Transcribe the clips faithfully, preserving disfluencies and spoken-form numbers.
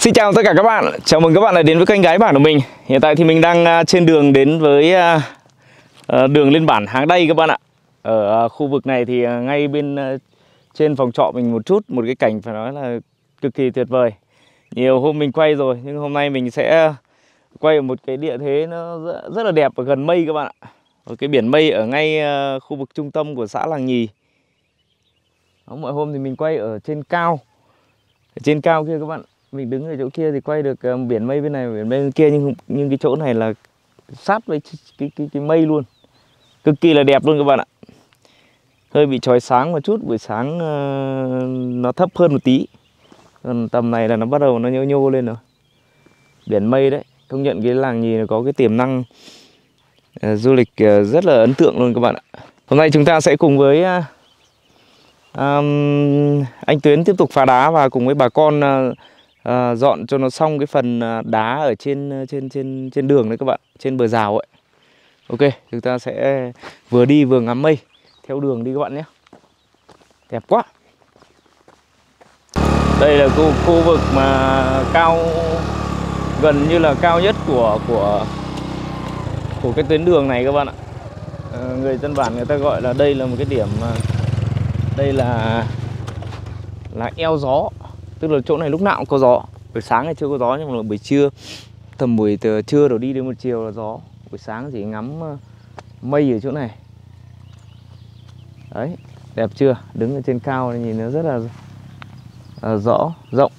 Xin chào tất cả các bạn, chào mừng các bạn đã đến với kênh Gái Bản của mình. Hiện tại thì mình đang trên đường đến với đường lên bản Háng Đay các bạn ạ. Ở khu vực này thì ngay bên trên phòng trọ mình một chút, một cái cảnh phải nói là cực kỳ tuyệt vời. Nhiều hôm mình quay rồi, nhưng hôm nay mình sẽ quay ở một cái địa thế nó rất là đẹp và gần mây các bạn ạ. Ở cái biển mây ở ngay khu vực trung tâm của xã Làng Nhì. Đó, mọi hôm thì mình quay ở trên cao, ở trên cao kia các bạn. Mình đứng ở chỗ kia thì quay được uh, biển mây bên này, biển mây bên kia, nhưng nhưng cái chỗ này là sát với cái cái cái mây luôn, cực kỳ là đẹp luôn các bạn ạ. Hơi bị chói sáng một chút, buổi sáng uh, nó thấp hơn một tí, còn tầm này là nó bắt đầu nó nhô nhô lên rồi. Biển mây đấy, công nhận cái Làng Nhì có cái tiềm năng uh, du lịch uh, rất là ấn tượng luôn các bạn ạ. Hôm nay chúng ta sẽ cùng với uh, um, anh Tuyến tiếp tục phá đá và cùng với bà con uh, À, dọn cho nó xong cái phần đá ở trên trên trên trên đường đấy các bạn, trên bờ rào ấy. Ok, chúng ta sẽ vừa đi vừa ngắm mây theo đường đi các bạn nhé. Đẹp quá. Đây là khu khu vực mà cao, gần như là cao nhất của của của cái tuyến đường này các bạn ạ. À, người dân bản người ta gọi là đây là một cái điểm, đây là là eo gió. Tức là chỗ này lúc nào cũng có gió. Buổi sáng thì chưa có gió, nhưng mà buổi trưa, tầm buổi từ trưa rồi đi đến một chiều là gió. Buổi sáng chỉ ngắm mây ở chỗ này. Đấy, đẹp chưa? Đứng ở trên cao này nhìn nó rất là uh, rõ, rộng.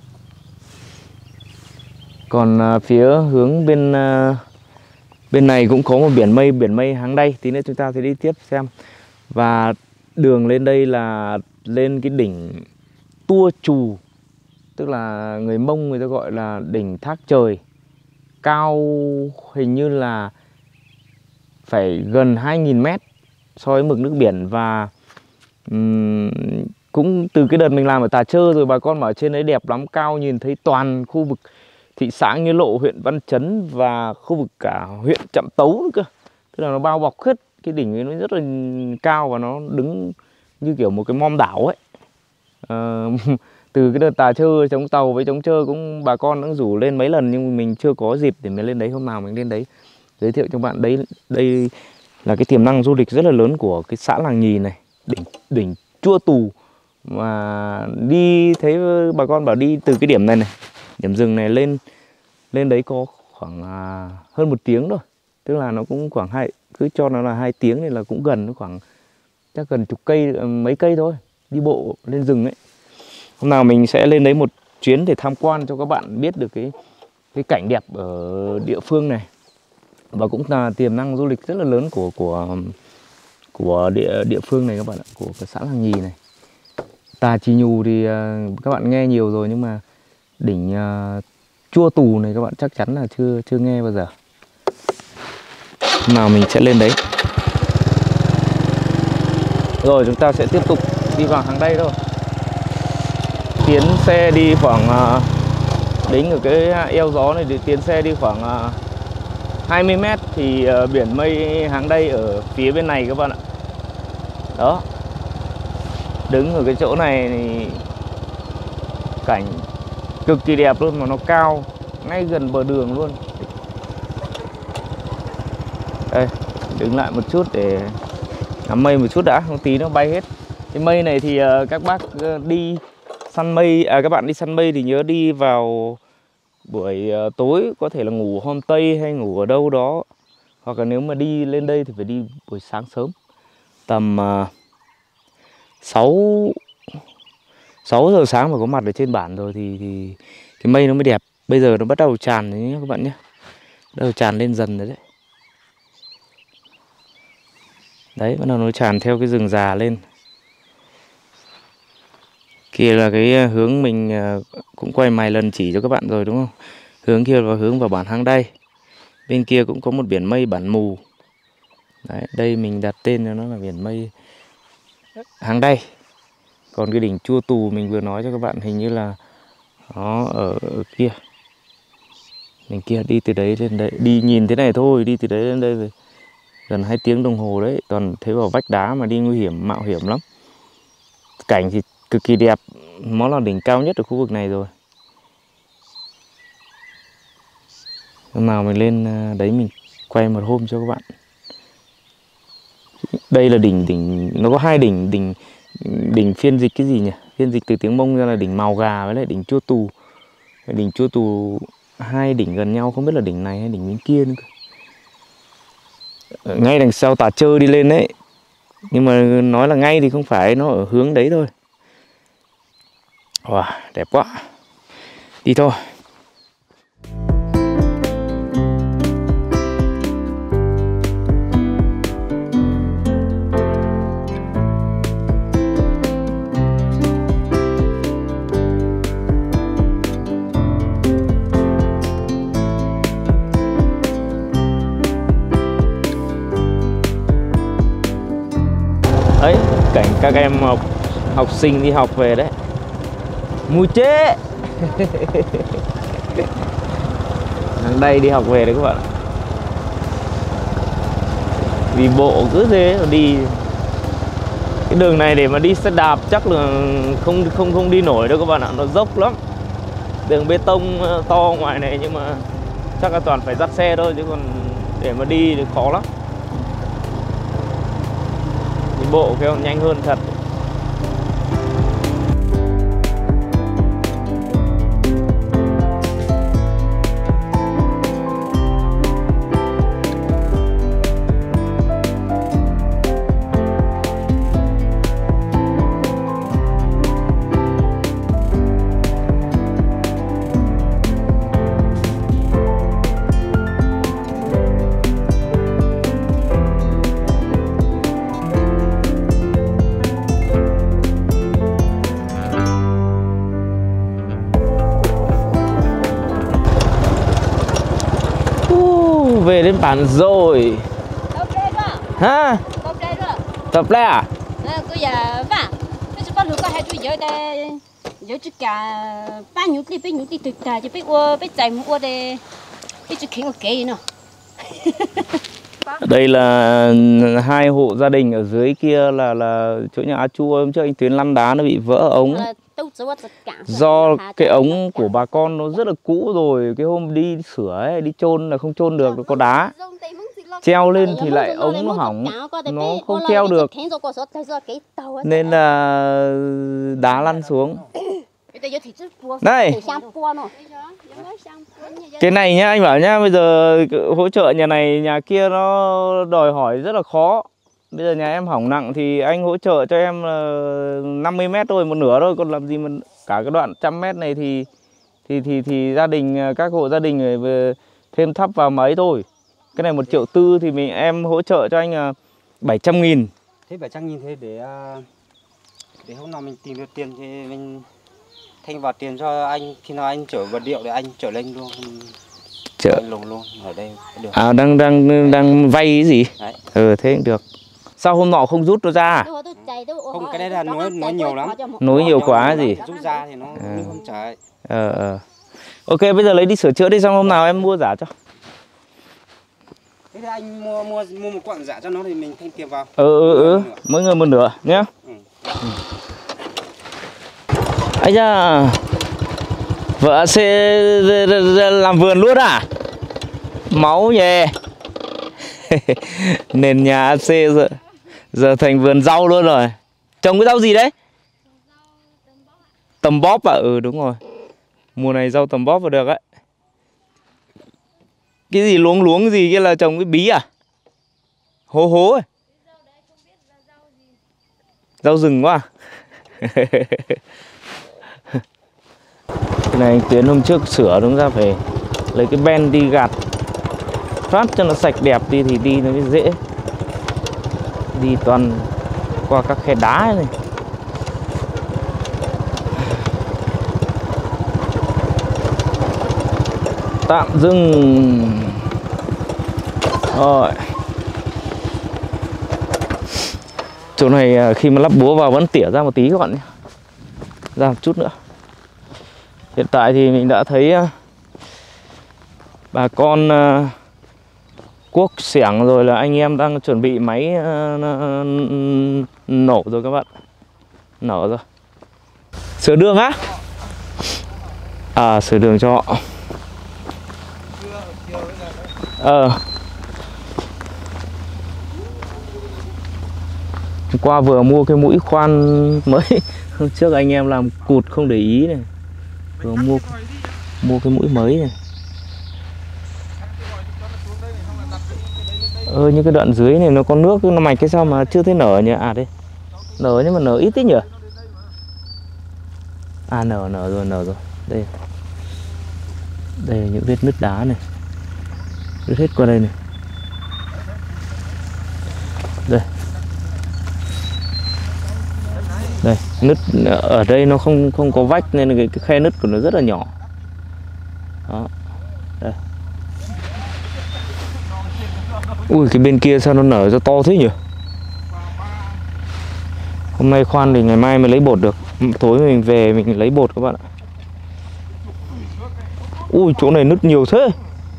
Còn uh, phía hướng bên uh, bên này cũng có một biển mây, biển mây Háng Đay. Tí nữa chúng ta sẽ đi tiếp xem. Và đường lên đây là lên cái đỉnh Tua Chù, tức là người Mông người ta gọi là đỉnh Thác Trời. Cao hình như là phải gần hai nghìn mét so với mực nước biển. Và um, cũng từ cái đợt mình làm ở Tà Trơ rồi, bà con bảo trên đấy đẹp lắm, cao nhìn thấy toàn khu vực thị xã Nghĩa Lộ, huyện Văn Chấn và khu vực cả huyện Trạm Tấu nữa cơ. Tức là nó bao bọc hết, cái đỉnh ấy nó rất là cao và nó đứng như kiểu một cái mom đảo ấy. Uh, từ cái đợt Tà Trơ chống tàu với chống trơ cũng bà con cũng rủ lên mấy lần, nhưng mình chưa có dịp để mình lên đấy. Hôm nào mình lên đấy giới thiệu cho bạn. Đấy, đây là cái tiềm năng du lịch rất là lớn của cái xã Làng Nhì này, đỉnh đỉnh Chua Tù. Mà đi thấy bà con bảo đi từ cái điểm này này, điểm dừng này lên lên đấy có khoảng à, hơn một tiếng thôi. Tức là nó cũng khoảng hai, cứ cho nó là hai tiếng thì là cũng gần, nó khoảng chắc gần chục cây, mấy cây thôi, đi bộ lên rừng ấy. Hôm nào mình sẽ lên đấy một chuyến để tham quan cho các bạn biết được cái cái cảnh đẹp ở địa phương này, và cũng là tiềm năng du lịch rất là lớn của của của địa địa phương này các bạn ạ, của cái xã Làng Nhì này. Tà Chì Nhù thì các bạn nghe nhiều rồi, nhưng mà đỉnh uh, Chua Tù này các bạn chắc chắn là chưa chưa nghe bao giờ. Hôm nào mình sẽ lên đấy. Rồi chúng ta sẽ tiếp tục đi vào Háng Đay thôi. Tiến xe đi khoảng uh, đính ở cái eo gió này thì tiến xe đi khoảng uh, hai mươi mét thì uh, biển mây Háng Đay ở phía bên này các bạn ạ. Đó, đứng ở cái chỗ này thì cảnh cực kỳ đẹp luôn, mà nó cao ngay gần bờ đường luôn. Đây, đứng lại một chút để ngắm mây một chút đã, không tí nó bay hết. Cái mây này thì uh, các bác uh, đi săn mây, à các bạn đi săn mây thì nhớ đi vào buổi uh, tối, có thể là ngủ homestay hay ngủ ở đâu đó, hoặc là nếu mà đi lên đây thì phải đi buổi sáng sớm, tầm uh, sáu giờ sáng mà có mặt ở trên bản rồi thì, thì cái mây nó mới đẹp. Bây giờ nó bắt đầu tràn đấy nhé các bạn nhé, bắt đầu tràn lên dần rồi đấy. Đấy, bắt đầu nó tràn theo cái rừng già lên. Kia là cái hướng mình cũng quay vài lần chỉ cho các bạn rồi đúng không? Hướng kia là hướng vào bản Háng Đay. Bên kia cũng có một biển mây Bản Mù. Đấy, đây mình đặt tên cho nó là biển mây Háng Đay. Còn cái đỉnh Chua Tù mình vừa nói cho các bạn hình như là nó ở, ở kia. Mình kia đi từ đấy lên đây, đi nhìn thế này thôi, đi từ đấy lên đây rồi gần hai tiếng đồng hồ đấy, toàn thấy vào vách đá mà đi nguy hiểm, mạo hiểm lắm. Cảnh thì cực kỳ đẹp, nó là đỉnh cao nhất ở khu vực này rồi. Hôm nào mình lên đấy mình quay một hôm cho các bạn. Đây là đỉnh đỉnh nó có hai đỉnh đỉnh đỉnh phiên dịch cái gì nhỉ? Phiên dịch từ tiếng Mông ra là đỉnh Màu Gà với lại đỉnh Chua Tù. Đỉnh Chua Tù hai đỉnh gần nhau, không biết là đỉnh này hay đỉnh bên kia nữa. Ở ngay đằng sau Tà Trơ đi lên đấy. Nhưng mà nói là ngay thì không phải, nó ở hướng đấy thôi. Wow, đẹp quá. Đi thôi. Đấy, cảnh các em học học sinh đi học về đấy. Mùi chế. Thằng đây đi học về đấy các bạn. Đi bộ cứ thế mà đi. Cái đường này để mà đi xe đạp chắc là không không không đi nổi đâu các bạn ạ, nó dốc lắm. Đường bê tông to ngoài này nhưng mà chắc là toàn phải dắt xe thôi, chứ còn để mà đi thì khó lắm. Đi bộ cái còn nhanh hơn thật. Về đến bản rồi. Ha? Tập lại à? Bây giờ vả. Bây giờ bắt được có hai chú giờ đây. Giờ chú cả ba nhũ đi bé nhũ đi từ ta cho bé qua bé chạy mua đây. Bé chú khiến một cái nữa. Đây là hai hộ gia đình ở dưới kia là là chỗ nhà A Chu hôm trước anh tuyến lăn đá nó bị vỡ ống. Do cái ống của bà con nó rất là cũ rồi, cái hôm đi sửa ấy, đi chôn là không chôn được, nó có đá. Treo lên thì lại ống nó hỏng, nó không treo được. Nên là đá lăn xuống. Đây. Cái này nhá, anh bảo nhá, bây giờ hỗ trợ nhà này nhà kia nó đòi hỏi rất là khó. Bây giờ nhà em hỏng nặng thì anh hỗ trợ cho em năm mươi mét thôi, một nửa thôi, còn làm gì mà cả cái đoạn trăm mét này thì thì thì thì gia đình các hộ gia đình về thêm thắp vào mấy thôi. Cái này một triệu tư thì mình em hỗ trợ cho anh bảy trăm nghìn. Thế bảy trăm nghìn thế để để hôm nào mình tìm được tiền thì mình thanh vào tiền cho anh, khi nào anh chở vật liệu để anh chở lên luôn. Chở lùng luôn ở đây được. À đang đang đang vay cái gì? Đấy. Ừ thế cũng được. Sao hôm nọ không rút nó ra? Không, cái đấy là nối nối nhiều lắm. Nối nhiều quá gì? Rút ra thì nó à. Không chạy. Ờ ờ. Ok, bây giờ lấy đi sửa chữa đi, xong hôm nào em mua giả cho. Thế thì anh mua mua mua một quặng giả cho nó thì mình thanh tiền vào. Ừ ừ ừ, mỗi người một nửa nhá. Ừ. Ừ. Ây da, vợ sẽ làm vườn luôn à? Máu nhè. Nền nhà a xê giờ, giờ thành vườn rau luôn rồi. Trồng cái rau gì đấy? Tầm bóp à? Ừ đúng rồi. Mùa này rau tầm bóp vào được ấy. Cái gì luống luống gì kia là trồng cái bí à? Hố hố ấy. Rau rừng quá à? Cái này anh Tuyến hôm trước sửa đúng ra phải lấy cái ben đi gạt phát cho nó sạch đẹp đi thì đi nó mới dễ. Đi toàn qua các khe đá này. Tạm dừng. Rồi. Chỗ này khi mà lắp búa vào vẫn tỉa ra một tí các bạn nhé. Ra một chút nữa. Hiện tại thì mình đã thấy bà con cuốc xẻng rồi, là anh em đang chuẩn bị máy nổ rồi các bạn. Nổ rồi. Sửa đường á? À, sửa đường cho họ. Ờ. Hôm qua vừa mua cái mũi khoan mới. Hôm trước anh em làm cụt không để ý này. Vừa mua mua cái mũi mới này. Ờ, những cái đoạn dưới này nó có nước, nó mạch cái sao mà chưa thấy nở nhỉ? À đây. Nở nhưng mà nở ít thế nhỉ? À nở nở rồi, nở rồi. Đây. Đây là những vết nứt đá này. Nứt hết qua đây này. Đây. Đây, nứt ở đây nó không không có vách nên cái, cái khe nứt của nó rất là nhỏ. Đó. Đây. Ui, cái bên kia sao nó nở ra to thế nhỉ? Hôm nay khoan thì ngày mai mới lấy bột được. Tối mình về mình lấy bột các bạn ạ. Ui, chỗ này nứt nhiều thế.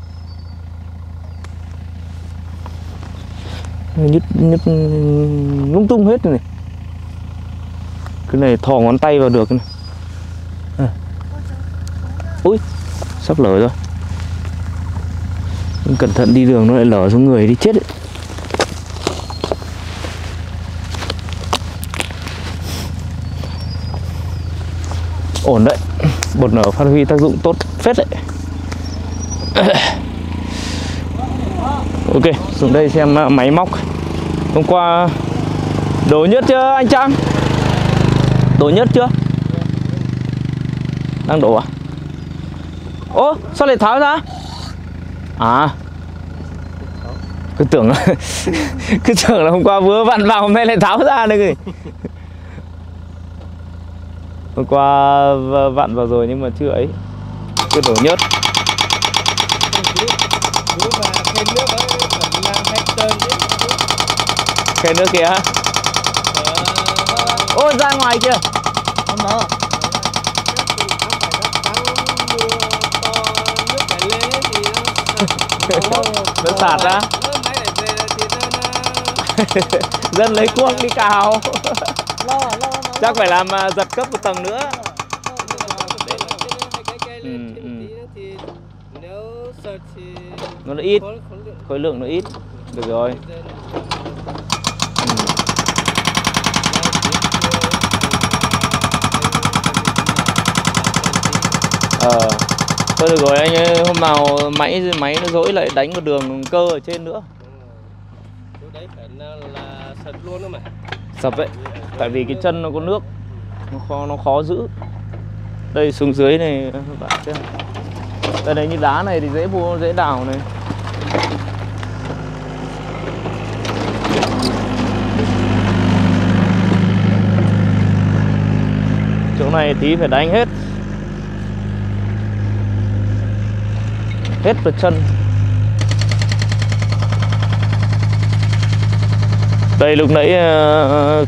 Nứt nứt lung tung hết rồi này. Cái này thò ngón tay vào được này. À. Ui, sắp lở rồi. Cẩn thận đi đường nó lại lở xuống người đi chết đấy. Ổn đấy. Bột nở phát huy tác dụng tốt phết đấy. Ok, xuống đây xem máy móc. Hôm qua đổ nhất chưa anh Trang? Đổ nhất chưa? Đang đổ à? Ô, sao lại tháo ra? À, cứ tưởng cứ tưởng là hôm qua vừa vặn vào, hôm nay lại tháo ra đây kìa. Hôm qua vặn vào rồi nhưng mà chưa ấy, cứ đổ nhớt. Khe nước kìa. Ôi, ra ngoài kìa. Không đó. Nó sạt ra. Dân lấy cuốc đi cào. Chắc phải làm giật cấp một tầng nữa. Ừ, ừ. Nó là ít, khối lượng nó ít. Được rồi. Ờ, thôi được rồi anh ơi, hôm nào máy máy nó dỗi lại đánh một đường cơ ở trên nữa. Chỗ đấy phải là sập luôn đó mà. Sập vậy, tại vì cái chân nó có nước, nó khó nó khó giữ. Đây xuống dưới này các bạn xem. Đây này, như đá này thì dễ mua dễ đào này. Chỗ này tí phải đánh hết. Hết vào chân. Đây lúc nãy uh,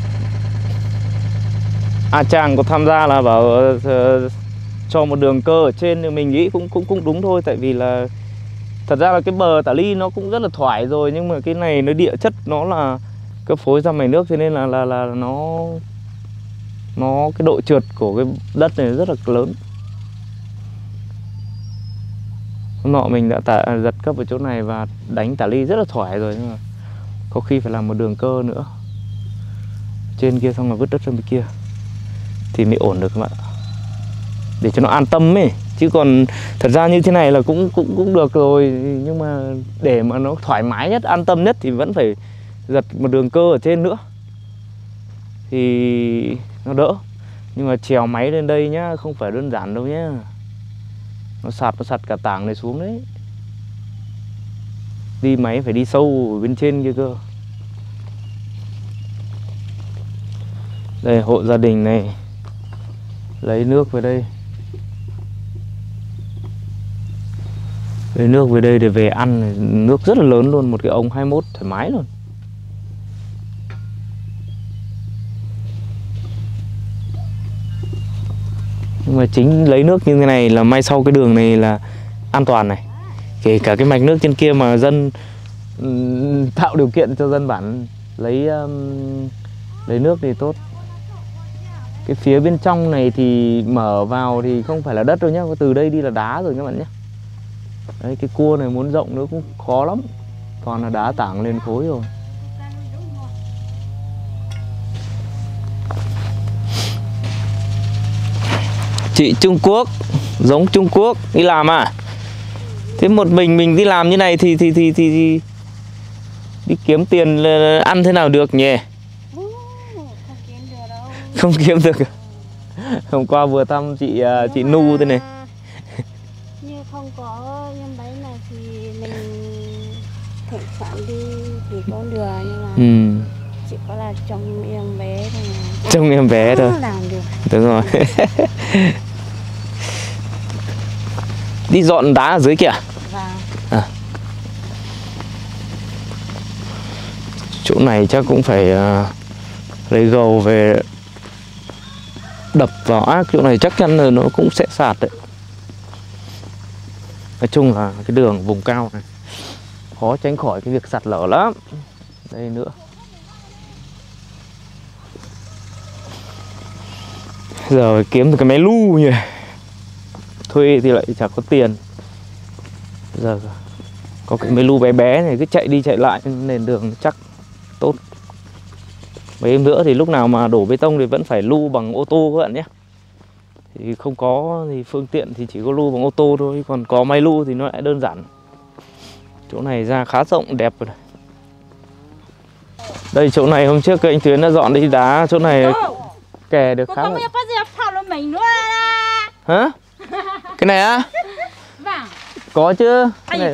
A Chàng có tham gia là bảo uh, cho một đường cơ ở trên, thì mình nghĩ cũng cũng cũng đúng thôi, tại vì là thật ra là cái bờ tả ly nó cũng rất là thoải rồi, nhưng mà cái này nó địa chất nó là cấp phối ra mày nước, cho nên là là là nó nó cái độ trượt của cái đất này rất là lớn. Hôm nọ mình đã tả, giật cấp ở chỗ này và đánh tả ly rất là thoải rồi, nhưng mà có khi phải làm một đường cơ nữa trên kia, xong rồi vứt đất ra bên kia thì mới ổn được các bạn ạ, để cho nó an tâm ấy. Chứ còn thật ra như thế này là cũng cũng cũng được rồi, nhưng mà để mà nó thoải mái nhất, an tâm nhất thì vẫn phải giật một đường cơ ở trên nữa thì nó đỡ. Nhưng mà trèo máy lên đây nhá, không phải đơn giản đâu nhá. Nó sạt nó sạt cả tảng này xuống đấy. Đi máy phải đi sâu ở bên trên kia cơ. Đây, hộ gia đình này lấy nước về đây, lấy nước về đây để về ăn này. Nước rất là lớn luôn, một cái ống hai mươi mốt thoải mái luôn. Nhưng mà chính lấy nước như thế này là may sau cái đường này là an toàn này. Kể cả cái mạch nước trên kia mà dân um, tạo điều kiện cho dân bản lấy um, lấy nước thì tốt. Cái phía bên trong này thì mở vào thì không phải là đất đâu nhá, từ đây đi là đá rồi các bạn nhé. Đấy, cái cua này muốn rộng nữa cũng khó lắm, toàn là đá tảng lên khối rồi. Chị Trung Quốc, giống Trung Quốc đi làm à? Thế một mình mình đi làm như này thì thì thì thì, thì đi kiếm tiền ăn thế nào được nhỉ? Không kiếm được. Hôm qua vừa thăm chị chị Nu thế này. Như không có em đấy này thì mình thỉnh thoảng đi thì có được, nhưng mà Ừ. chỉ có là trông em bé thôi mà. Trông em bé thôi. Làm được. Đúng rồi. Đi dọn đá ở dưới kìa. Vâng. À. Chỗ này chắc cũng phải uh, lấy gầu về đập vào ác, chỗ này chắc chắn là nó cũng sẽ sạt đấy. Nói chung là cái đường vùng cao này khó tránh khỏi cái việc sạt lở lắm. Đây nữa. Giờ phải kiếm được cái máy lu nhỉ. Thuê thì lại chả có tiền. Giờ có cái máy lu bé bé này cứ chạy đi chạy lại nền đường chắc tốt. Mấy em nữa thì lúc nào mà đổ bê tông thì vẫn phải lu bằng ô tô các bạn nhé. Thì không có thì phương tiện thì chỉ có lu bằng ô tô thôi, còn có máy lu thì nó lại đơn giản. Chỗ này ra khá rộng đẹp rồi. Đây chỗ này hôm trước anh Tuyến đã dọn đi đá, chỗ này kè được khá là... Hả? Cái này á? Vâng. Có chứ.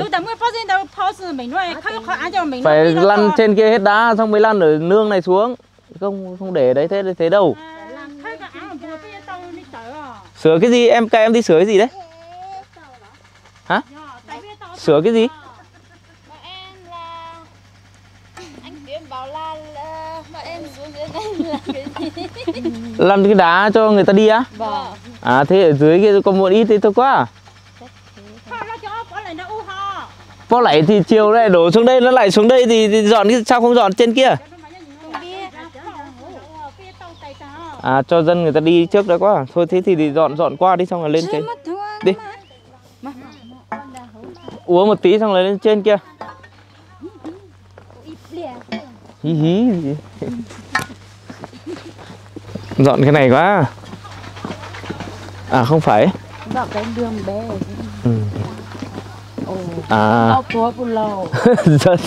Phải lăn trên kia hết đá xong mới lăn ở nương này xuống. Không không để đấy thế thế đâu. Sửa cái gì? Em các em đi sửa cái gì đấy? Hả? Sửa cái gì? Lăn cái đá cho người ta đi á? Vâng. À thế ở dưới kia có một ít thế thôi quá. Có lại thì chiều này đổ xuống đây, nó lại xuống đây thì, thì dọn cái sao không dọn trên kia? À cho dân người ta đi trước đó quá. Thôi thế thì, thì dọn dọn qua đi xong rồi lên trên. Đi. Uống một tí xong rồi lên trên kia. Hí hí gì. Dọn cái này quá. À không phải. Dọn cái đường bé. Ừ. À. Dân,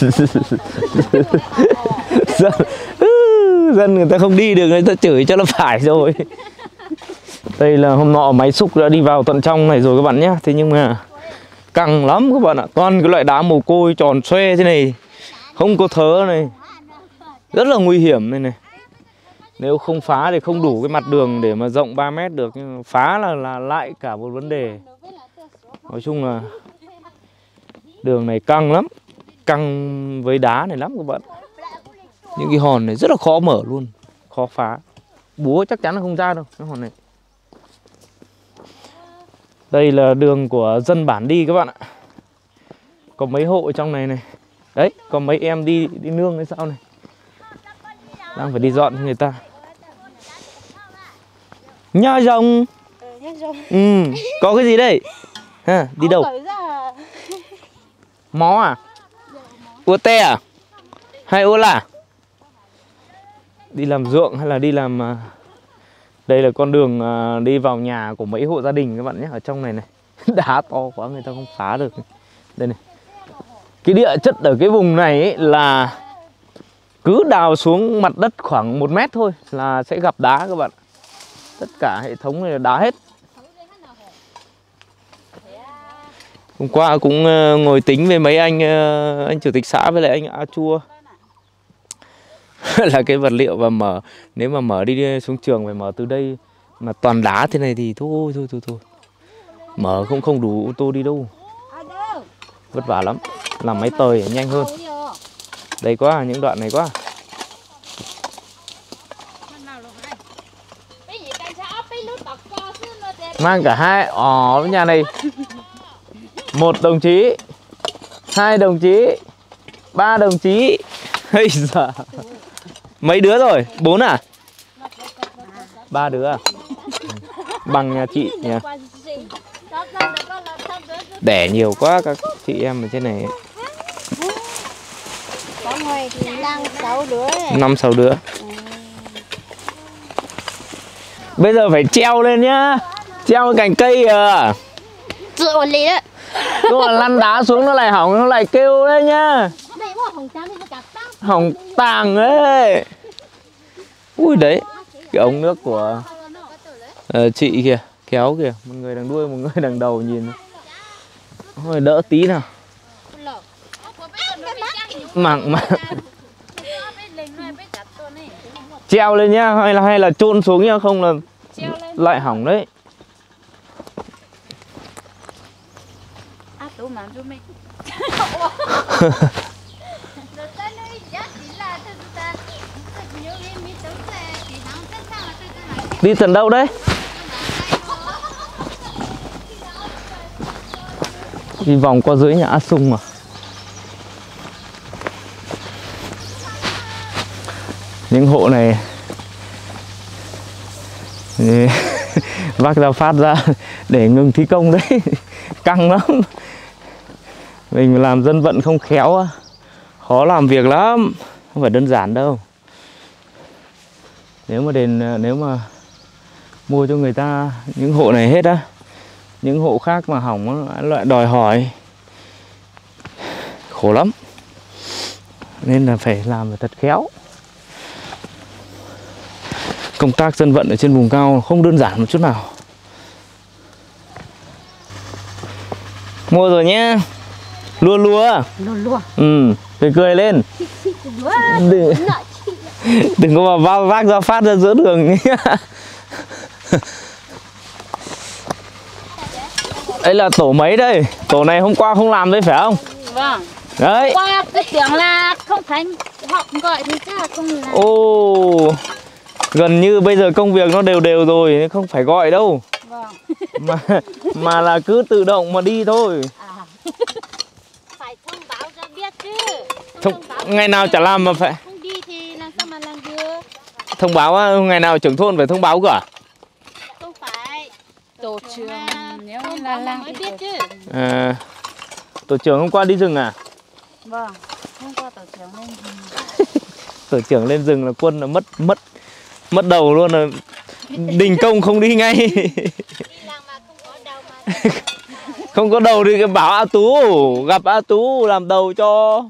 dân, dân người ta không đi được, người ta chửi cho nó phải rồi. Đây là hôm nọ máy xúc đã đi vào tận trong này rồi các bạn nhé. Thế nhưng mà căng lắm các bạn ạ. Toàn cái loại đá mồ côi tròn xoe thế này, không có thớ này, rất là nguy hiểm này này. Nếu không phá thì không đủ cái mặt đường để mà rộng ba mét được, nhưng phá là, là lại cả một vấn đề. Nói chung là đường này căng lắm, căng với đá này lắm các bạn. Những cái hòn này rất là khó mở luôn, khó phá. Búa chắc chắn là không ra đâu cái hòn này. Đây là đường của dân bản đi các bạn ạ. Có mấy hộ ở trong này này. Đấy, có mấy em đi đi nương hay sao này. Đang phải đi dọn cho người ta. Nha rồng. Ừ, có cái gì đây? Ha, đi đâu? Mó à? Ua te à? Hay ua là? Đi làm ruộng hay là đi làm... Đây là con đường đi vào nhà của mấy hộ gia đình các bạn nhé. Ở trong này này, đá to quá người ta không phá được. Đây này. Cái địa chất ở cái vùng này ấy là cứ đào xuống mặt đất khoảng một mét thôi là sẽ gặp đá các bạn. Tất cả hệ thống này là đá hết. Hôm qua cũng ngồi tính với mấy anh anh chủ tịch xã với lại anh A Chua là cái vật liệu và mở, nếu mà mở đi xuống trường phải mở từ đây mà toàn đá thế này thì thôi thôi thôi thôi mở không không đủ ô tô đi đâu, vất vả lắm, làm máy tời nhanh hơn. Đây quá, những đoạn này quá. Mang cả hai ở nhà này, một đồng chí, hai đồng chí, ba đồng chí. Ây da. Mấy đứa rồi? Bốn à? Ba đứa à? Bằng nhà chị nhỉ? đẻ nhiều quá các chị em ở trên này. Có người thì đang sáu đứa này. Năm sáu đứa. Bây giờ phải treo lên nhá. Treo cành cây à. Dựa vào lì đấy. Đúng là lăn đá xuống nó lại hỏng, nó lại kêu đấy nhá. Hỏng tàng ấy. Ui đấy. Cái ống nước của uh, chị kìa, kéo kìa. Một người đằng đuôi, một người đằng đầu nhìn. Thôi đỡ tí nào. Mảng mảng. Treo lên nhá, hay là hay là chôn xuống nhá, không là lại hỏng đấy. Đi tận đâu đấy? Đi vòng qua dưới nhà A Sung mà. Những hộ này vác ra phát ra để ngừng thi công đấy. Căng lắm. Mình làm dân vận không khéo, khó làm việc lắm, không phải đơn giản đâu. Nếu mà đền nếu mà mua cho người ta những hộ này hết á, những hộ khác mà hỏng lại đòi hỏi, khổ lắm. Nên là phải làm thật khéo. Công tác dân vận ở trên vùng cao không đơn giản một chút nào. Mua rồi nhé. Lua lua. Lua lua. Ừ, cười cười lên. Đừng, đừng có mà vác ra phát ra giữa đường. Đây là tổ mấy đây? Tổ này hôm qua không làm đấy phải không? Vâng. Đấy. Qua cái tưởng là không phải họ gọi thì chắc là không làm. Ồ, gần như bây giờ công việc nó đều đều rồi nên không phải gọi đâu. Vâng. Mà mà là cứ tự động mà đi thôi. À. Phải thông báo cho biết chứ. Thông, ngày nào chả làm mà phải. Không đi thì làm sao mà làm được? Thông báo ngày nào trưởng thôn phải thông báo cả. Không phải. Tổ trưởng nếu như là làm mới biết chứ. À, tổ trưởng hôm qua đi rừng à? Vâng. Hôm qua tổ trưởng lên Tổ trưởng lên rừng là quân là mất mất mất đầu luôn, là đình công không đi ngay. Không có đầu thì bảo A Tú, gặp A Tú làm đầu cho.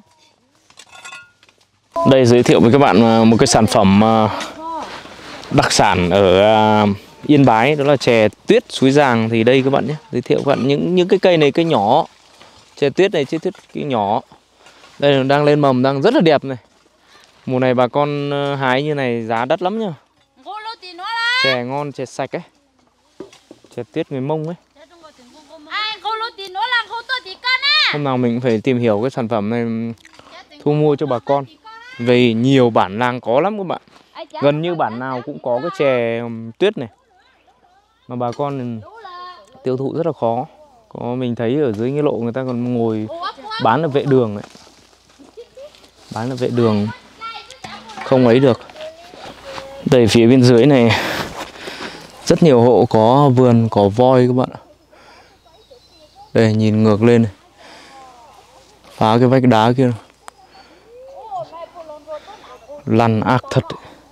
Đây giới thiệu với các bạn một cái sản phẩm đặc sản ở Yên Bái, đó là chè tuyết Suối Giàng. Thì đây các bạn nhé, giới thiệu các bạn những những cái cây này, cây nhỏ. Chè tuyết này, chè tuyết cây nhỏ. Đây là đang lên mầm, đang rất là đẹp này. Mùa này bà con hái như này giá đắt lắm nhá. Chè ngon, chè sạch ấy. Chè tuyết người Mông ấy. Hôm nào mình cũng phải tìm hiểu cái sản phẩm này, thu mua cho bà con. Vì nhiều bản làng có lắm các bạn. Gần như bản nào cũng có cái chè tuyết này. Mà bà con tiêu thụ rất là khó. Có mình thấy ở dưới cái lộ người ta còn ngồi bán ở vệ đường ấy. Bán ở vệ đường không ấy được. Đây phía bên dưới này rất nhiều hộ có vườn có voi các bạn ạ. Đây nhìn ngược lên này. Phá cái vách đá kia. Lằn ác thật.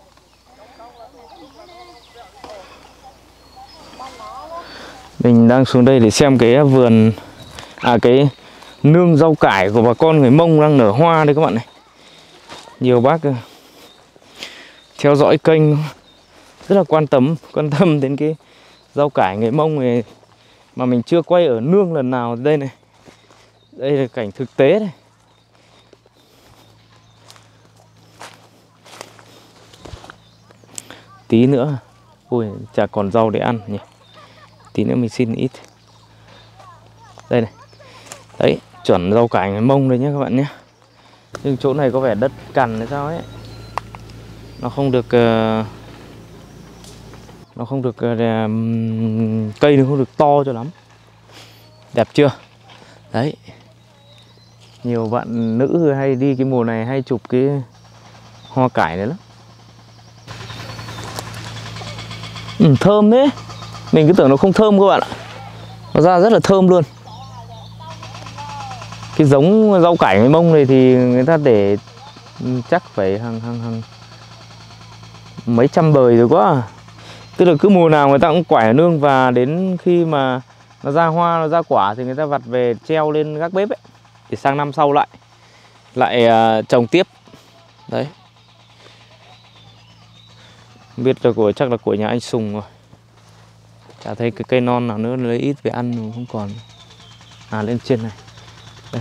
Mình đang xuống đây để xem cái vườn, à cái nương rau cải của bà con người Mông đang nở hoa đây các bạn này. Nhiều bác theo dõi kênh rất là quan tâm quan tâm đến cái rau cải người Mông này mà mình chưa quay ở nương lần nào. Đây này, đây là cảnh thực tế này. Tí nữa, ui chả còn rau để ăn nhỉ. Tí nữa mình xin ít. Đây này, đấy chuẩn rau cải người Mông đây nhé các bạn nhé. Nhưng chỗ này có vẻ đất cằn hay sao ấy, nó không được uh, nó không được uh, cây nó không được to cho lắm. Đẹp chưa? Đấy, nhiều bạn nữ hay đi cái mùa này hay chụp cái hoa cải này lắm. Ừ, thơm đấy. Mình cứ tưởng nó không thơm các bạn ạ. Nó ra rất là thơm luôn. Cái giống rau cải người Mông này thì người ta để chắc phải hàng hàng hàng mấy trăm bời rồi quá à. Tức là cứ mùa nào người ta cũng quải nương, và đến khi mà nó ra hoa, nó ra quả thì người ta vặt về treo lên gác bếp ấy, để sang năm sau lại lại uh, trồng tiếp. Đấy. Không biết là của chắc là của nhà anh Sùng rồi. Chả thấy cái cây non nào nữa, lấy ít về ăn mà không còn. À, lên trên này. Đây.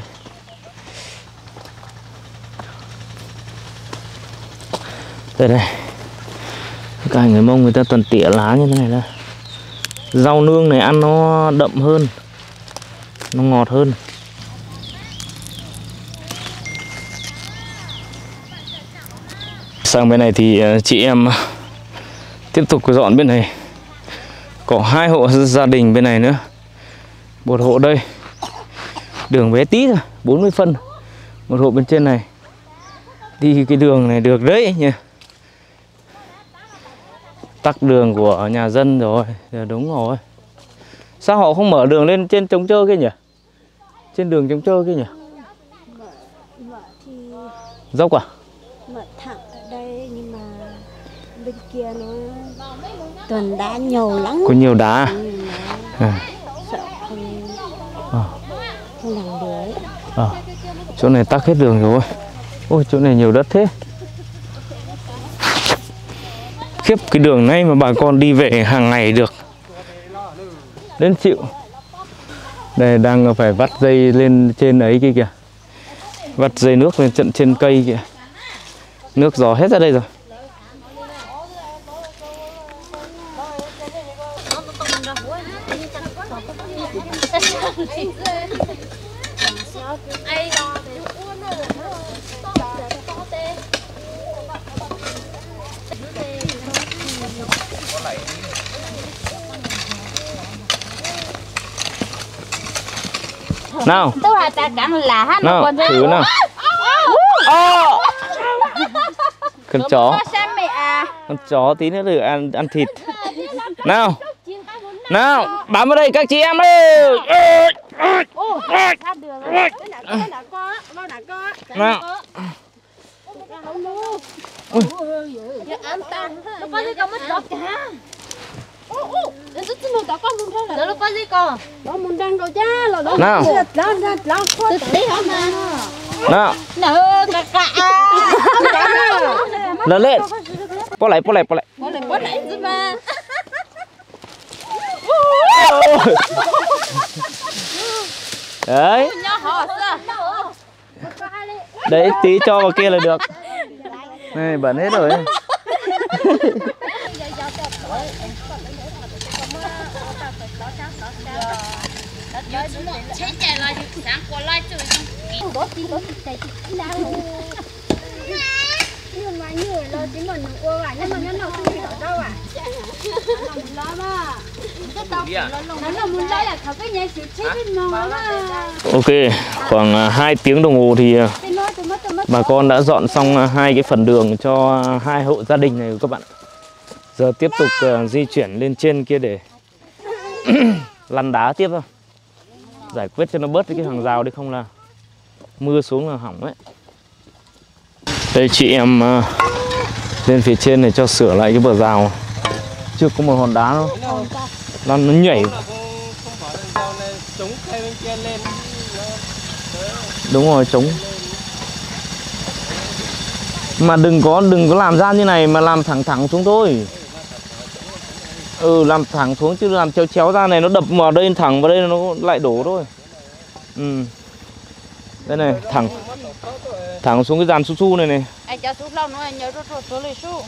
Đây này. Cả người Mông người ta toàn tỉa lá như thế này đây. Rau nương này ăn nó đậm hơn, nó ngọt hơn. Sang bên này thì chị em tiếp tục dọn bên này. Có hai hộ gia đình bên này nữa. Một hộ đây, đường bé tí thôi, bốn mươi phân. Một hộ bên trên này. Đi cái đường này được đấy nhỉ. Tắc đường của nhà dân rồi, đúng rồi. Sao họ không mở đường lên trên trống trơ kia nhỉ? Trên đường trống trơ kia nhỉ? Mở, mở thì Dốc à? mở thẳng ở đây, nhưng mà bên kia nó toàn đá nhiều lắm. Có nhiều đá à? Ừ, À. sợ không, À. không làm được. À. Chỗ này tắc hết đường rồi. Ôi, chỗ này nhiều đất thế. Khiếp, cái đường này mà bà con đi về hàng ngày được. Đến chịu. Đây đang phải vắt dây lên trên ấy kia kìa. Vắt dây nước lên trận trên cây kìa. Nước gió hết ra đây rồi. Nào. Tôi là ta cảm là hát nó Nào, còn thử nào. Oh. Con chó. Con chó tí nữa được ăn ăn thịt. Nào. Nào, bám vào đây các chị em ơi. Nào. Nó có gì con? Nó muốn đang đâu cha, là nó Nào. nó nó nó có Tí không mà. Nào. Nè, cà cà. Lớn lên. Bỏ lại, bỏ lại, bỏ lại. Bỏ lại, bỏ lại chứ mà. Đấy. Nhỏ họ sao? Đấy, tí cho vào kia là được. Này, bẩn hết rồi. Chết chạy lại sáng qua lại chửi. nhưng mà như là chỉ mình qua à, nhưng mà nó đâu không hiểu đâu à. Nó là muốn lấy làเขาcái nhà chịu chết bên nó mà. Ok, khoảng hai tiếng đồng hồ thì bà con đã dọn xong hai cái phần đường cho hai hộ gia đình này các bạn. Giờ tiếp tục uh, di chuyển lên trên kia để lăn đá tiếp thôi. Giải quyết cho nó bớt cái hàng rào đi, không là mưa xuống là hỏng ấy. Đây chị em uh, lên phía trên này cho sửa lại cái bờ rào. Chưa có một hòn đá đâu. Lăn nó nhảy. Đúng rồi, trống. Mà đừng có đừng có làm ra như này mà làm thẳng thẳng xuống thôi. Ừ, làm thẳng xuống chứ làm chéo chéo ra này nó đập vào đây thẳng vào đây nó lại đổ thôi. Ừ. Đây này, thẳng. Thẳng xuống cái dàn su su này này. Anh cho xuống lâu nữa anh nhớ rốt rốt số lì su.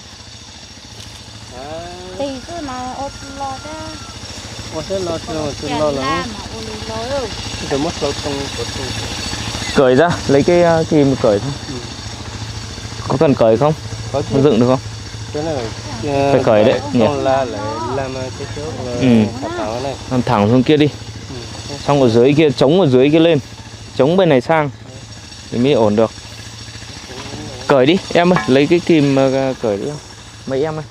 Tì chứ mà ốt lo ra. Ốt lo cho lo lắm. Để mất lâu trong của tôi. Cởi ra, lấy cái kìm cởi thôi. Ừ. Có cần cởi không? Có chứ. Dựng được không? Cái này phải cởi đấy nhỉ. Là lại làm cái chỗ là ừ. thẳng này. Làm thẳng xuống kia đi. Ừ. Xong ở dưới kia, chống ở dưới kia lên. Chống bên này sang. Thì mới ổn được. Cởi đi, em ơi, lấy cái kìm cởi đi. Mấy em ơi.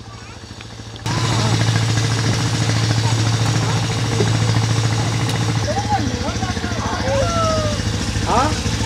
Hả?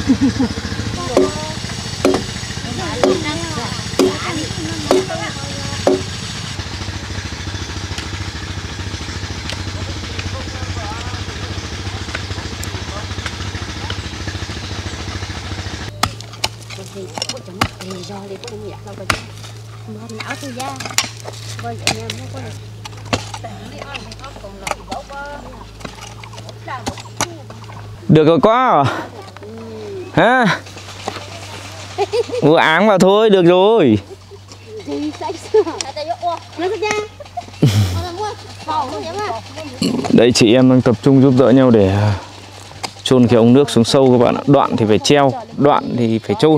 Được rồi quá à? Hả? Vừa áng vào thôi, được rồi. Đây chị em đang tập trung giúp đỡ nhau để chôn cái ống nước xuống sâu các bạn ạ. Đoạn thì phải treo, đoạn thì phải chôn.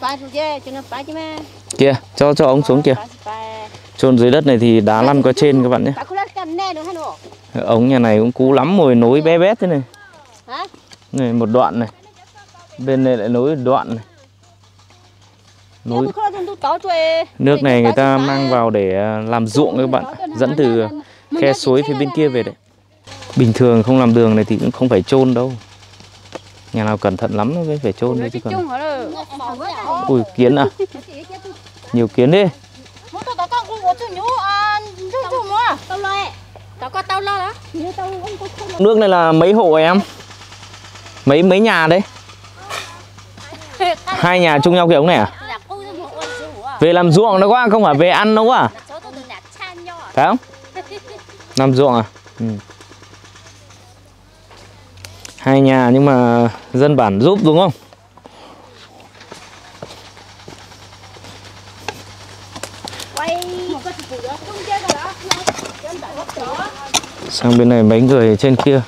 Kìa, cho cho ống xuống kìa. Chôn dưới đất này thì đá lăn qua trên các bạn nhé. Ống nhà này cũng cú lắm rồi, nối bé bé thế này. Này một đoạn này. Bên này lại nối đoạn này. Nối... Nước này người ta mang vào để làm ruộng các bạn, dẫn từ khe suối phía bên kia về đấy. Bình thường không làm đường này thì cũng không phải chôn đâu. Nhà nào cẩn thận lắm mới phải chôn đấy chứ còn. Ui kiến à? Nhiều kiến đi. Nước này là mấy hộ em? Mấy mấy nhà đấy? Hai nhà chung nhau cái ống này à? Về làm ruộng nó quá, không phải về ăn đâu quá à? Phải không? Làm ruộng à? Ừ. Hai nhà nhưng mà dân bản giúp đúng không? Sang bên này mấy người ở trên kia.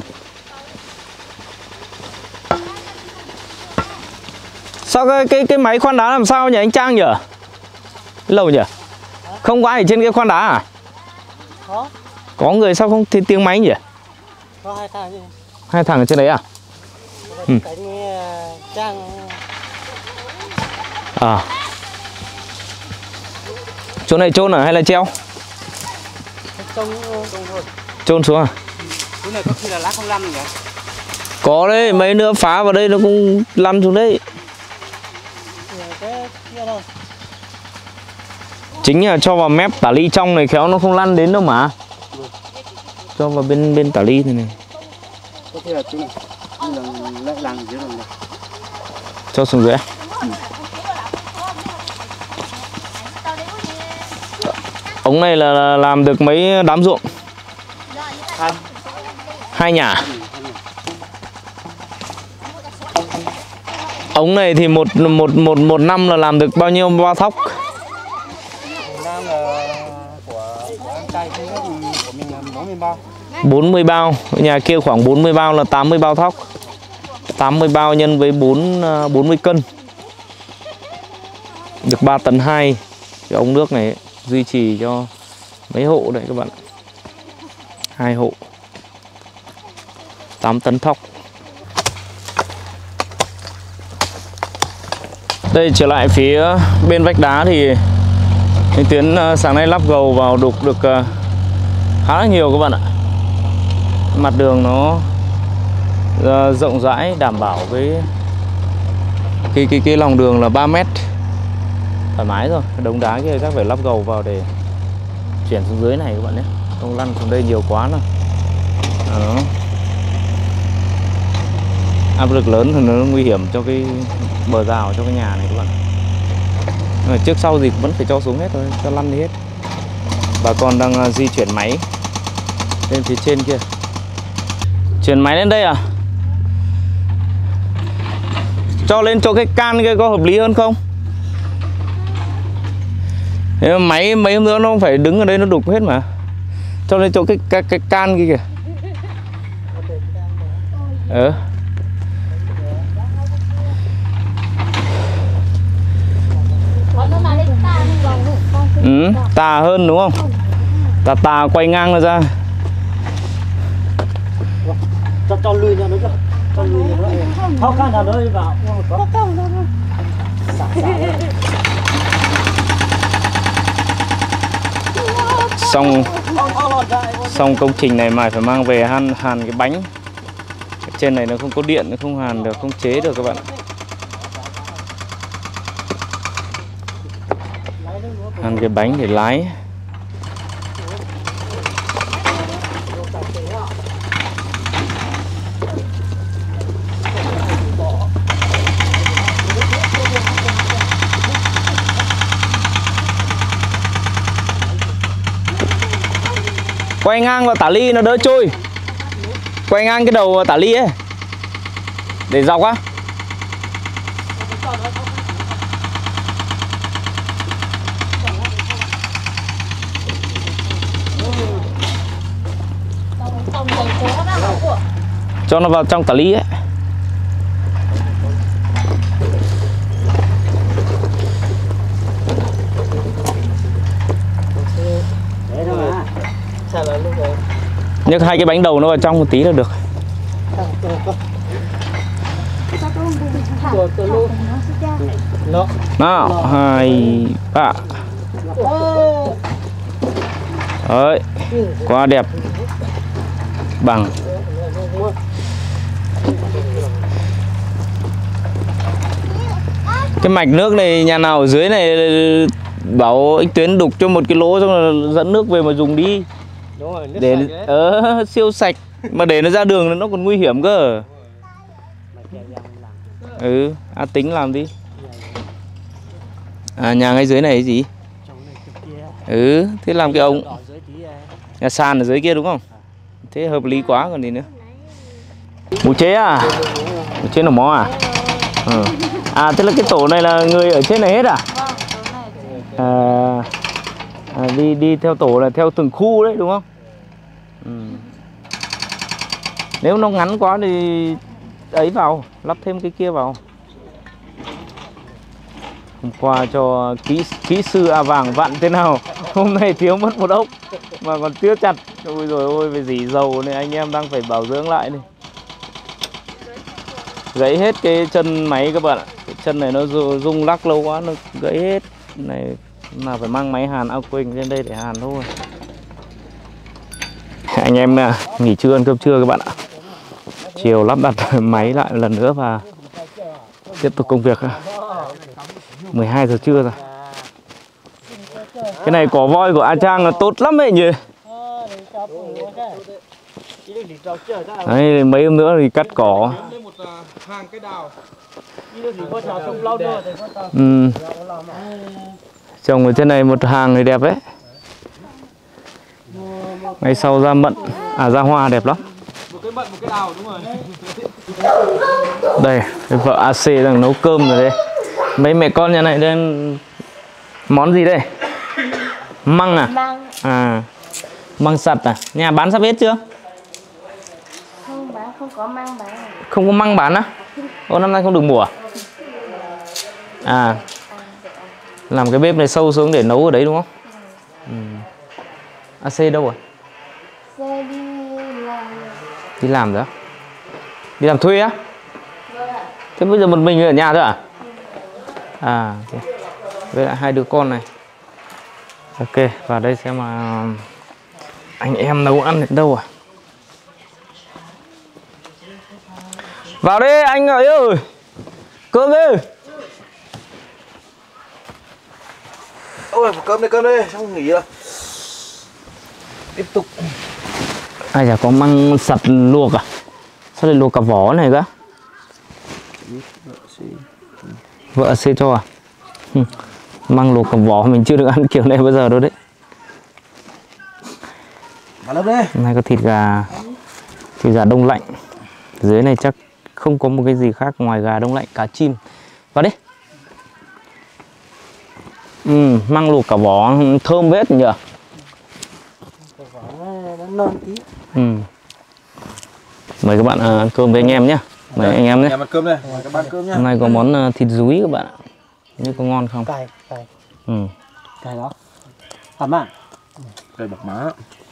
Sao cái cái cái máy khoan đá làm sao nhỉ anh Trang nhỉ? Lâu nhỉ? Không có ai ở trên cái khoan đá à? Có. Có người sao không thấy tiếng máy nhỉ? Có hai thằng nhỉ? Hai thằng ở trên đấy à? Ừ. Trang. À. Chỗ này chôn à hay là treo? Trôn thôi. Chôn xuống à? Chỗ này có khi là lá không lăn nhỉ? Có đấy, mấy nữa phá vào đây nó cũng lăn xuống đấy. Chính là cho vào mép tả ly trong này khéo nó không lăn đến đâu mà. Cho vào bên bên tả ly này này. Có thể là chỗ này lại lăn dưới này. Cho xuống dưới. Ừ. Ống này là làm được mấy đám ruộng? Hai. Hai nhà. Ống này thì một một một một năm là làm được bao nhiêu bao thóc? Một năm là của của anh trai của mình là bốn mươi bao. bốn mươi bao, nhà kia khoảng bốn mươi bao là tám mươi bao thóc. tám mươi bao nhân với bốn bốn mươi cân. Được ba tấn hai. Cái ống nước này duy trì cho mấy hộ đấy các bạn. Hai hộ. tám tấn thóc. Đây trở lại phía bên vách đá thì anh Tiến sáng nay lắp gầu vào đục được khá là nhiều các bạn ạ. Mặt đường nó rộng rãi, đảm bảo cái cái cái, cái lòng đường là ba mét. Thoải mái rồi, đống đá kia chắc phải lắp gầu vào để chuyển xuống dưới này các bạn nhé. Không lăn xuống đây nhiều quá nào. Đó. Áp lực lớn thì nó nguy hiểm cho cái bờ rào, cho cái nhà này các bạn. Nhưng mà trước sau gì cũng vẫn phải cho xuống hết thôi, cho lăn đi hết. Bà con đang di chuyển máy lên phía trên kia. Chuyển máy lên đây à? Cho lên chỗ cái can kia có hợp lý hơn không? Thế mà máy mấy hôm nữa nó không phải đứng ở đây nó đục hết mà. Cho lên chỗ cái cái, cái can kia kìa. Ừ. Ừ, tà hơn đúng không? Tà tà quay ngang ra. Cho cho lùi cho nó cho. Cho lùi cho nó. Không can nào nữa vào. Xong xong công trình này mày phải mang về hàn hàn cái bánh trên này nó không có điện, nó không hàn được, không chế được các bạn. Hàn cái bánh để lái. Quay ngang vào tả ly nó đỡ trôi. Quay ngang cái đầu tả ly ấy để dọc á. Cho nó vào trong tả ly ấy. Nhấc hai cái bánh đầu nó vào trong một tí là được. Nào, hai, ba. Đấy, quá đẹp. Bằng. Cái mạch nước này nhà nào ở dưới này bảo anh Tuyến đục cho một cái lỗ xong rồi dẫn nước về mà dùng đi. Đúng rồi, nước Để sạch ờ, siêu sạch. Mà để nó ra đường nó còn nguy hiểm cơ. Ừ, à, tính làm đi. À, nhà ngay dưới này cái gì? Ừ, thế làm cái ống. Nhà sàn ở dưới kia đúng không? Thế hợp lý quá còn gì nữa. Bố chế à? Bố chế nổ mó à? Ừ. À, thế là cái tổ này là người ở trên này hết à? À, à đi đi theo tổ là theo từng khu đấy đúng không? Ừ. Nếu nó ngắn quá thì ấy vào, lắp thêm cái kia vào. Hôm qua cho kỹ kỹ sư A Vàng vặn thế nào, hôm nay thiếu mất một ốc mà còn chưa chặt. Ôi rồi ôi, về dỉ dầu này anh em đang phải bảo dưỡng lại này. Gãy hết cái chân máy các bạn ạ. Cái chân này nó rung lắc lâu quá nó gãy hết. Này là phải mang máy hàn ao quỳnh lên đây để hàn thôi. Anh em nghỉ trưa ăn cơm trưa các bạn ạ. Chiều lắp đặt máy lại lần nữa và tiếp tục công việc. mười hai giờ trưa rồi. Cái này cỏ voi của A Trang là tốt lắm ấy nhỉ. Đấy, mấy hôm nữa thì cắt cỏ. Ừ. Trồng ở trên này một hàng thì đẹp đấy. Ngay sau ra mận, à ra hoa đẹp lắm. Đây, cái vợ a xê đang nấu cơm rồi đây. Mấy mẹ con nhà này đang món gì đây? Măng à? Măng. À, măng sạch à? Nhà bán sắp hết chưa? Không bán, không có măng bán. Không có măng bán á? Ô, năm nay không được mùa à? À, làm cái bếp này sâu xuống để nấu ở đấy đúng không? Ừ. a xê đâu rồi? Xe đi làm. Đi làm rồi á? Đi làm thuê á? Thế bây giờ một mình ở nhà thôi à? À, okay. Với lại hai đứa con này. Ok, vào đây xem mà anh em nấu ăn đến đâu à? Vào đi anh ơi ơi. Cơm đi. Ôi, cơm đi, cơm đi, xong nghỉ rồi. Tiếp tục. Ai chả có măng sặt luộc à? Sao lại luộc cả vỏ này cơ? Vợ xê cho à? Hừ. Măng luộc cả vỏ mình chưa được ăn kiểu này bao giờ đâu đấy. Vào lớp đi. Hôm nay có thịt gà, thịt gà đông lạnh. Dưới này chắc không có một cái gì khác ngoài gà đông lạnh, cá chim. Vào đi. Ừ, măng luộc cả vỏ thơm vết nhỉ? non tí. Ừ. Mời các bạn à, ăn cơm với anh em nhé. Mời anh em nhé. Em ăn cơm đây, các bạn cơm nhá. Hôm nay có món thịt dúi các bạn ạ. Như có ngon không? Cay, cay. Ừ. Cay đó. Hả mà? Đây bọc má.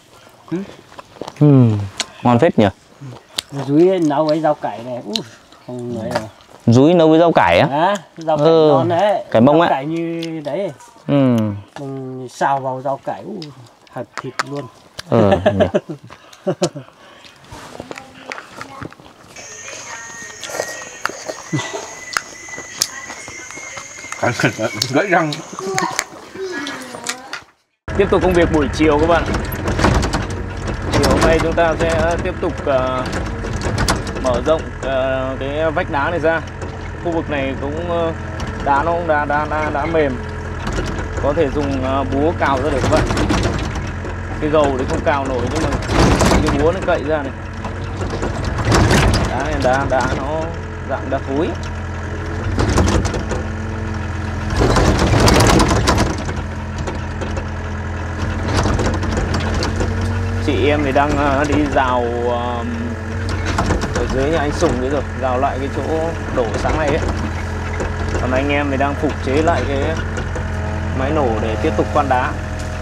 Ừ. Ngon phết nhỉ? Dưới nấu với rau cải này. Ui, không nói rồi. Dúi nấu với rau cải á? À, rau cải Ừ. ngon đấy. Cải bông rau á? Cải như đấy. Ừ. Mình xào vào rau cải. Ui, hạt thịt luôn. Ừ. Gãy răng. Tiếp tục công việc buổi chiều các bạn. Chiều hôm nay chúng ta sẽ tiếp tục uh, mở rộng uh, cái vách đá này ra. Khu vực này cũng uh, đá nó cũng đá, đá, đá, đá mềm, có thể dùng uh, búa cào ra được các bạn. Cái gầu thì không cào nổi nhưng mà cái búa nó cậy ra này. Đá này đá, đá nó dạng đá khối. Chị em thì đang uh, đi rào uh, ở dưới nhà anh Sùng đấy rồi, rào lại cái chỗ đổ sáng nay ấy. Còn anh em thì đang phục chế lại cái máy nổ để tiếp tục khoan đá.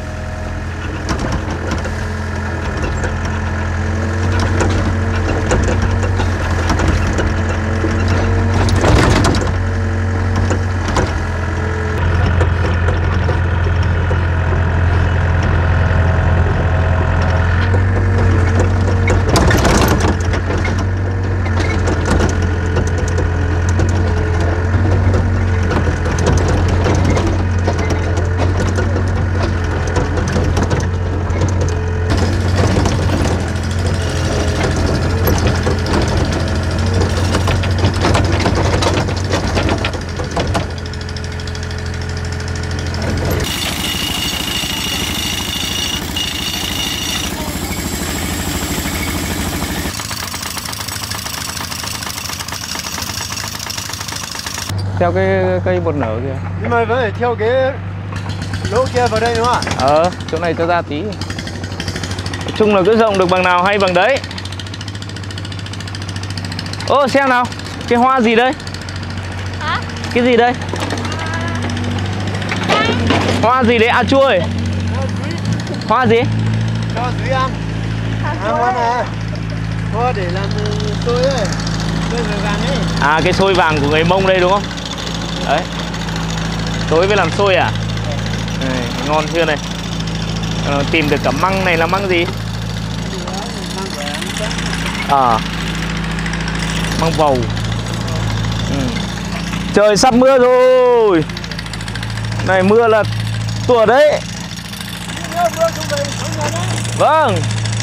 Theo cái cây bột nở kìa. Nhưng mà vẫn phải theo cái lỗ kia vào đây đúng không ạ? Ờ, chỗ này cho ra tí. Nói chung là cứ rộng được bằng nào hay bằng đấy. Ô, xem nào. Cái hoa gì đây? Hả? Cái gì đây? Hoa gì đấy? À, chuối. Hoa gì? Cho dưới ăn. À, hoa này. Hoa để làm xôi ấy. Xôi vàng ấy. À, cái xôi vàng của người Mông đây đúng không? Đấy. Tối với làm xôi à? Này, ngon chưa này. Ờ, tìm được cả măng này là măng gì? À, măng vầu. Ừ. Trời sắp mưa rồi. Này mưa là tuột đấy. Vâng.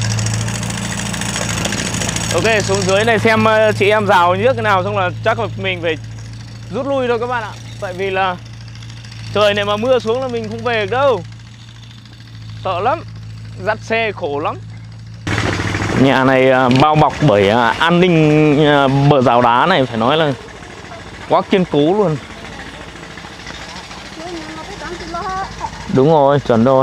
Ok, xuống dưới này xem chị em rào nước thế nào, xong là chắc là mình phải rút lui thôi các bạn ạ. Tại vì là trời này mà mưa xuống là mình không về được đâu. Sợ lắm. Dắt xe khổ lắm. Nhà này bao bọc bởi an ninh bờ rào đá này phải nói là quá kiên cố luôn. Đúng rồi, chuẩn rồi.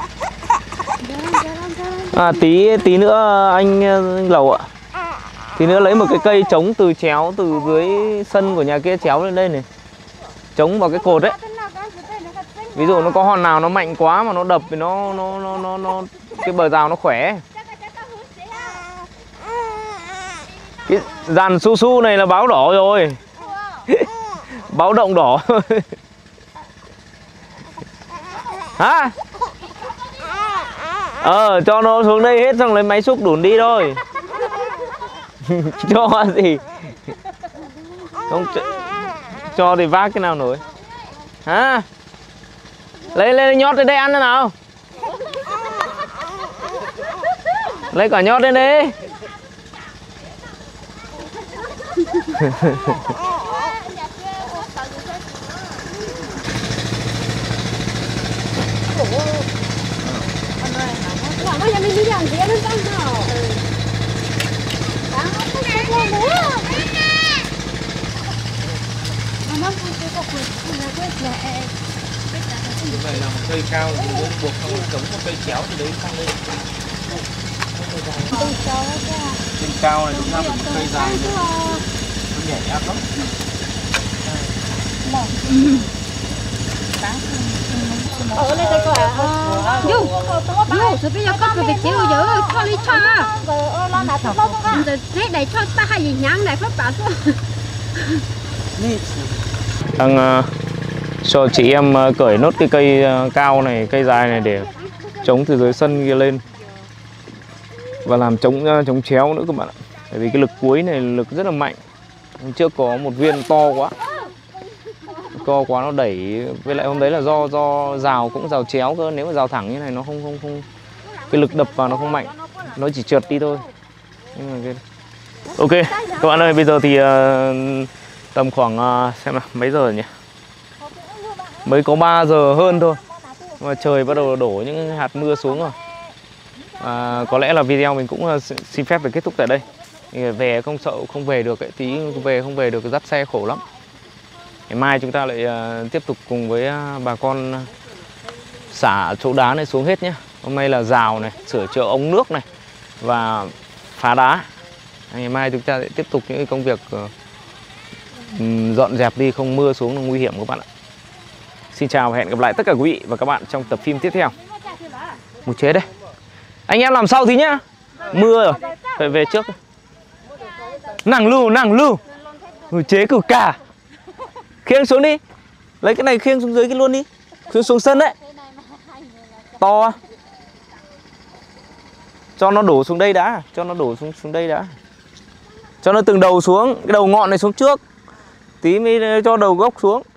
À, tí tí nữa anh, anh Lầu ạ. Tí nữa lấy một cái cây chống từ chéo từ dưới sân của nhà kia chéo lên đây này. Chống vào cái cột ấy. Ví dụ nó có hòn nào nó mạnh quá mà nó đập thì nó nó nó nó, nó cái bờ rào nó khỏe. Cái dàn su su này là báo đỏ rồi. Báo động đỏ. Hả? Ờ, cho nó xuống đây hết xong lấy máy xúc đủn đi thôi. Cho gì? Không cho, cho thì vác cái nào nổi. Hả? Lấy lên nhót lên đây ăn thế nào? Lấy cả nhót lên đi. Như vậy là một cây cao thì buộc buộc không giống một cây chéo thì đấy sang đây. Cây cao này đúng ra một cây dài nữa. Nó nhảy áp lắm. Ở đây đây coi à. Du. Du, rồi bây giờ có việc chịu giữ cho đi cho. Rồi thế này cho ta hay gì nhắn này phát bảo xuống. Đang uh, cho chị em uh, cởi nốt cái cây uh, cao này, cây dài này để chống từ dưới sân kia lên. Và làm chống uh, chống chéo nữa các bạn ạ. Bởi vì cái lực cuối này lực rất là mạnh. Hôm trước có một viên to quá, to quá nó đẩy, với lại hôm đấy là do do rào cũng rào chéo cơ, nếu mà rào thẳng như này nó không không không cái lực đập vào nó không mạnh, nó chỉ trượt đi thôi. Nhưng mà cái... Ok các bạn ơi, bây giờ thì uh, tầm khoảng uh, xem nào mấy giờ nhỉ, mới có ba giờ hơn thôi mà trời bắt đầu đổ những hạt mưa xuống rồi. À, có lẽ là video mình cũng uh, xin phép được kết thúc tại đây. Thì về không sợ không về được ấy, tí về không về được dắt xe khổ lắm. Ngày mai chúng ta lại uh, tiếp tục cùng với uh, bà con uh, xả chỗ đá này xuống hết nhé. Hôm nay là rào này, sửa chữa ống nước này và phá đá. Ngày mai chúng ta sẽ tiếp tục những công việc uh, dọn dẹp đi, không mưa xuống là nguy hiểm các bạn ạ. Xin chào và hẹn gặp lại tất cả quý vị và các bạn trong tập phim tiếp theo. Một chế đây. Anh em làm sau tí nhá. Mưa rồi, phải về trước. Nàng lưu, nàng lưu. Một chế cử cả. Khiêng xuống đi. Lấy cái này khiêng xuống dưới cái luôn đi. Khiêng xuống sân đấy. To. Cho nó đổ xuống đây đã, cho nó đổ xuống xuống đây đã. Cho nó từng đầu xuống, cái đầu ngọn này xuống trước. Tí mới cho đầu gốc xuống.